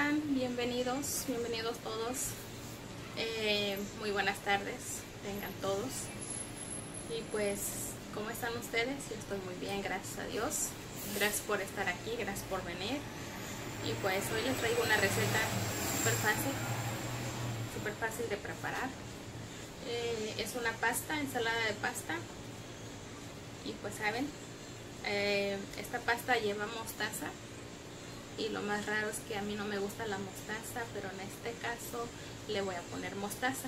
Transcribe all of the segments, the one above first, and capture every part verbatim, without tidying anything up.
están? Bienvenidos, bienvenidos todos. Eh, muy buenas tardes, tengan todos. Y pues, ¿cómo están ustedes? Yo estoy muy bien, gracias a Dios. Gracias por estar aquí, gracias por venir. Y pues hoy les traigo una receta súper fácil, súper fácil de preparar. Eh, es una pasta, ensalada de pasta. Y pues saben, eh, esta pasta lleva mostaza. Y lo más raro es que a mí no me gusta la mostaza, pero en este caso le voy a poner mostaza.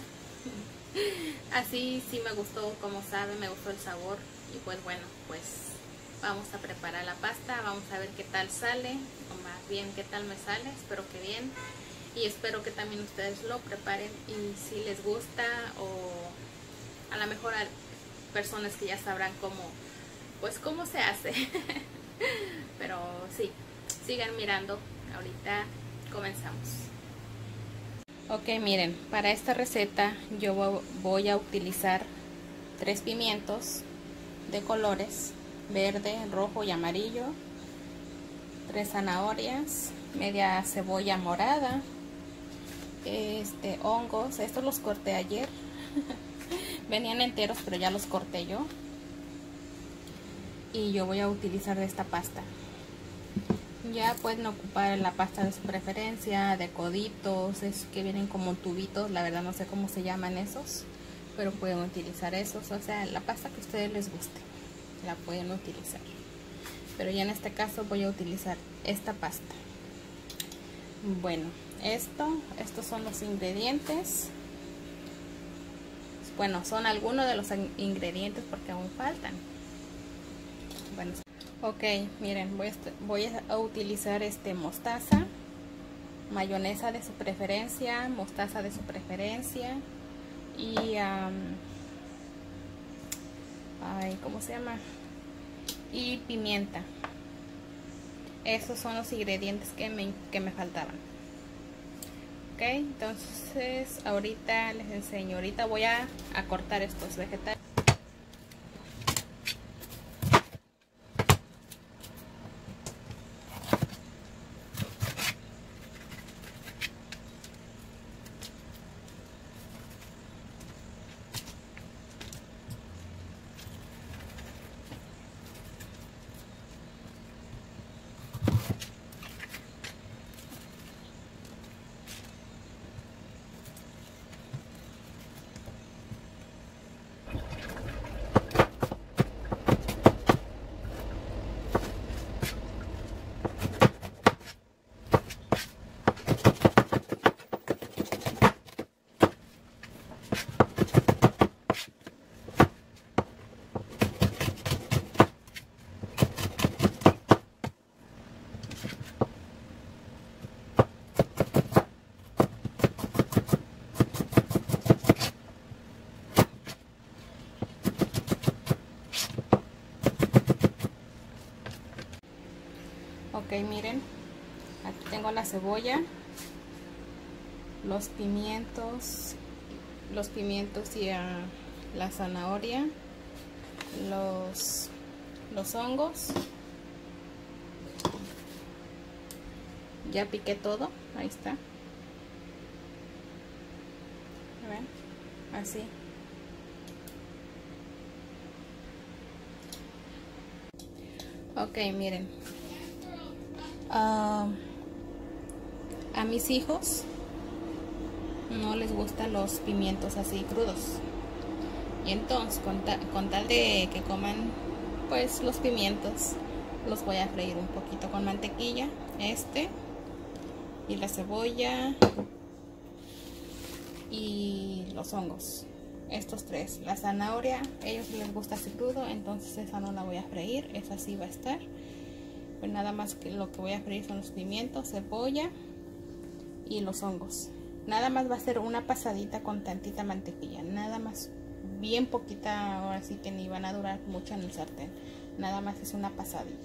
Así sí me gustó, como saben, me gustó el sabor. Y pues bueno, pues vamos a preparar la pasta, vamos a ver qué tal sale, o más bien qué tal me sale, espero que bien. Y espero que también ustedes lo preparen y si les gusta, o a lo mejor hay personas que ya sabrán cómo, pues cómo se hace. Pero sí. Sigan mirando, ahorita comenzamos. Ok, miren, para esta receta yo voy a utilizar tres pimientos de colores, verde, rojo y amarillo, tres zanahorias, media cebolla morada, este, hongos, estos los corté ayer, venían enteros pero ya los corté yo, y yo voy a utilizar de esta pasta. Ya pueden ocupar la pasta de su preferencia, de coditos, es que vienen como tubitos, la verdad no sé cómo se llaman esos, pero pueden utilizar esos, o sea, la pasta que a ustedes les guste, la pueden utilizar. Pero ya en este caso voy a utilizar esta pasta. Bueno, esto, estos son los ingredientes. Bueno, son algunos de los ingredientes porque aún faltan. Bueno. Ok, miren, voy a, voy a utilizar este mostaza, mayonesa de su preferencia, mostaza de su preferencia y, um, ay, ¿cómo se llama? Y pimienta. Esos son los ingredientes que me, que me faltaban. Ok, entonces ahorita les enseño, ahorita voy a, a cortar estos vegetales. Ok, miren, aquí tengo la cebolla, los pimientos, los pimientos y uh, la zanahoria, los, los hongos. Ya piqué todo, ahí está. ¿Ven? Así. Ok, miren. Uh, a mis hijos no les gustan los pimientos así crudos, y entonces con, ta con tal de que coman pues los pimientos, los voy a freír un poquito con mantequilla, este y la cebolla y los hongos, estos tres. La zanahoria, a ellos les gusta así crudo, entonces esa no la voy a freír, esa sí va a estar. Pues nada más que lo que voy a freír son los pimientos, cebolla y los hongos. Nada más va a ser una pasadita con tantita mantequilla, nada más, bien poquita, ahora sí que ni van a durar mucho en el sartén, nada más es una pasadita.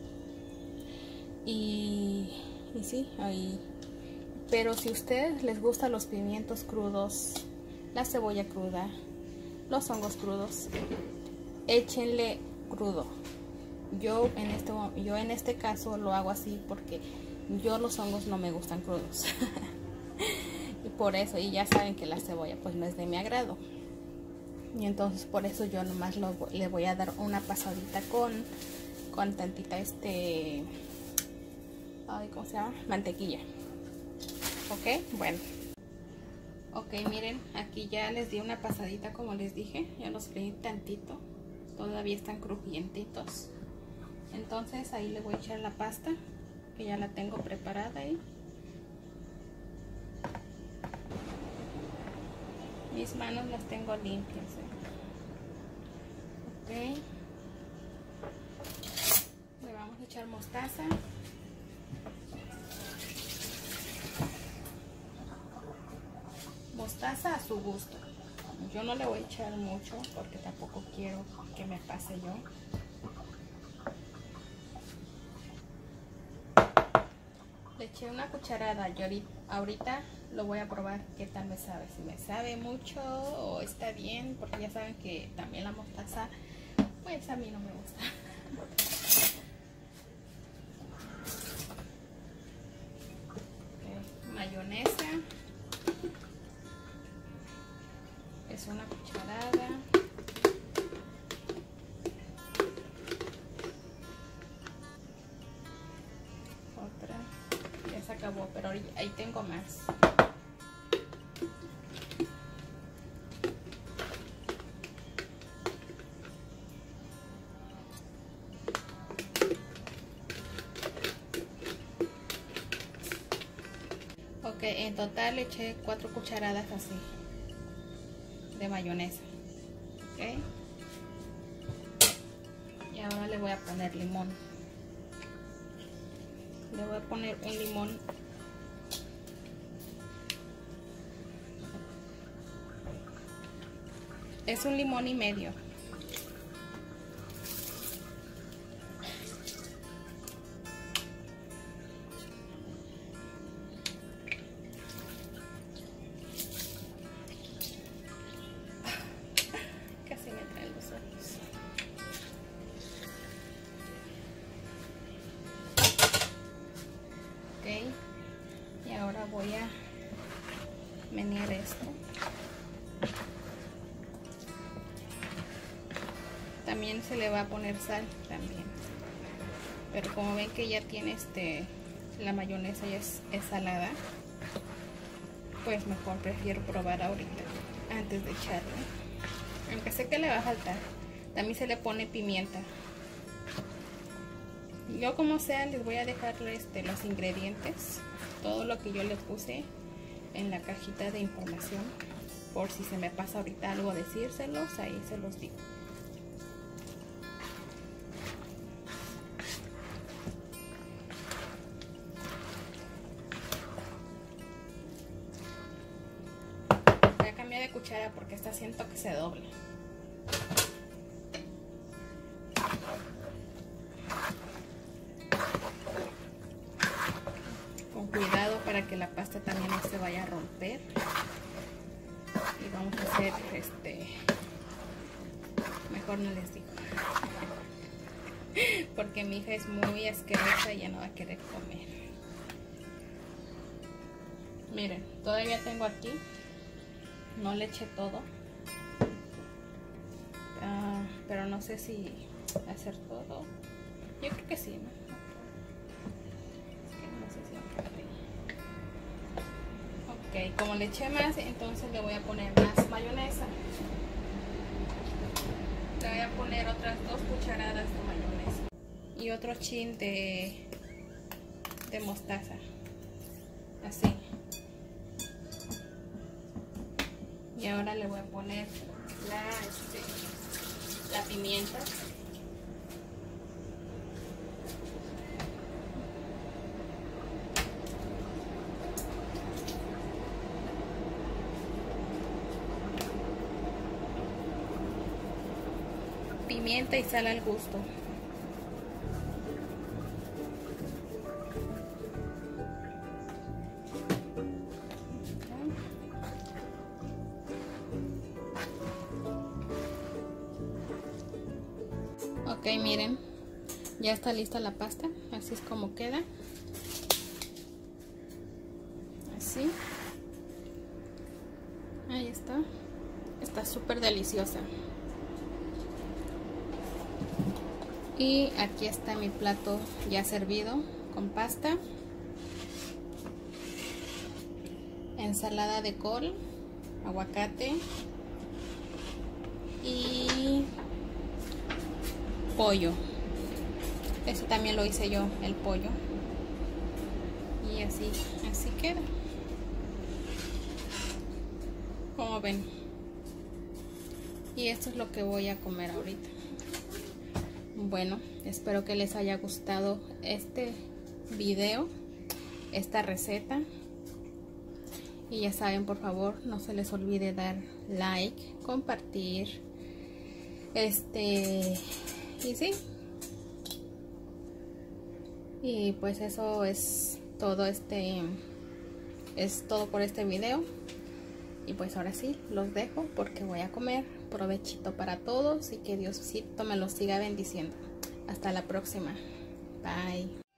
Y, y sí, ahí. Pero si a ustedes les gustan los pimientos crudos, la cebolla cruda, los hongos crudos, échenle crudo. Yo en este, yo en este caso lo hago así porque yo los hongos no me gustan crudos. Y por eso, y ya saben que la cebolla pues no es de mi agrado. Y entonces por eso yo nomás lo, le voy a dar una pasadita con, con tantita este, ay, ¿cómo se llama? Mantequilla. Ok, bueno. Ok, miren, aquí ya les di una pasadita como les dije. Ya los freí tantito. Todavía están crujientitos. Entonces ahí le voy a echar la pasta, que ya la tengo preparada ahí. Mis manos las tengo limpias. ¿Eh? Ok. Le vamos a echar mostaza. Mostaza a su gusto. Yo no le voy a echar mucho porque tampoco quiero que me pase yo. Le eché una cucharada y ahorita, ahorita lo voy a probar qué tal me sabe. Si me sabe mucho o está bien, porque ya saben que también la mostaza, pues a mí no me gusta. Okay. Mayonesa. Es una cucharada. Otra. Ya se acabó, pero ahí tengo más. Ok, en total le eché cuatro cucharadas así de mayonesa. Ok. Y ahora le voy a poner limón. Le voy a poner un limón. Es un limón y medio. Casi me traen los ojos. Ok. Y ahora voy a menear esto. También se le va a poner sal también, pero como ven que ya tiene este, la mayonesa ya es, es salada, pues mejor prefiero probar ahorita antes de echarle, aunque sé que le va a faltar. También se le pone pimienta. Yo como sea les voy a dejarle este, los ingredientes, todo lo que yo les puse en la cajita de información, por si se me pasa ahorita algo decírselos, ahí se los digo. De cuchara porque esta siento que se dobla. Con cuidado para que la pasta también no se vaya a romper. Y vamos a hacer este, mejor no les digo, porque mi hija es muy asquerosa y ya no va a querer comer. Miren, todavía tengo aquí. No le eché todo, uh, pero no sé si hacer todo. Yo creo que sí, ¿no? Es que no sé si ok, como le eché más, entonces le voy a poner más mayonesa. Le voy a poner otras dos cucharadas de mayonesa y otro chin de, de mostaza, así. Y ahora le voy a poner la, este, la pimienta. Pimienta y sal al gusto. Ok, miren, ya está lista la pasta, así es como queda. así. Ahí está. Está súper deliciosa. Y aquí está mi plato ya servido con pasta, ensalada de col, aguacate y pollo. Ese también lo hice yo, el pollo. Y así, así queda. Como ven. Y esto es lo que voy a comer ahorita. Bueno, espero que les haya gustado este video, esta receta. Y ya saben, por favor, no se les olvide dar like, compartir. Este, y sí. Y pues eso es todo este, es todo por este video. Y pues ahora sí, los dejo porque voy a comer. Provechito para todos y que Diosito me los siga bendiciendo. Hasta la próxima. Bye.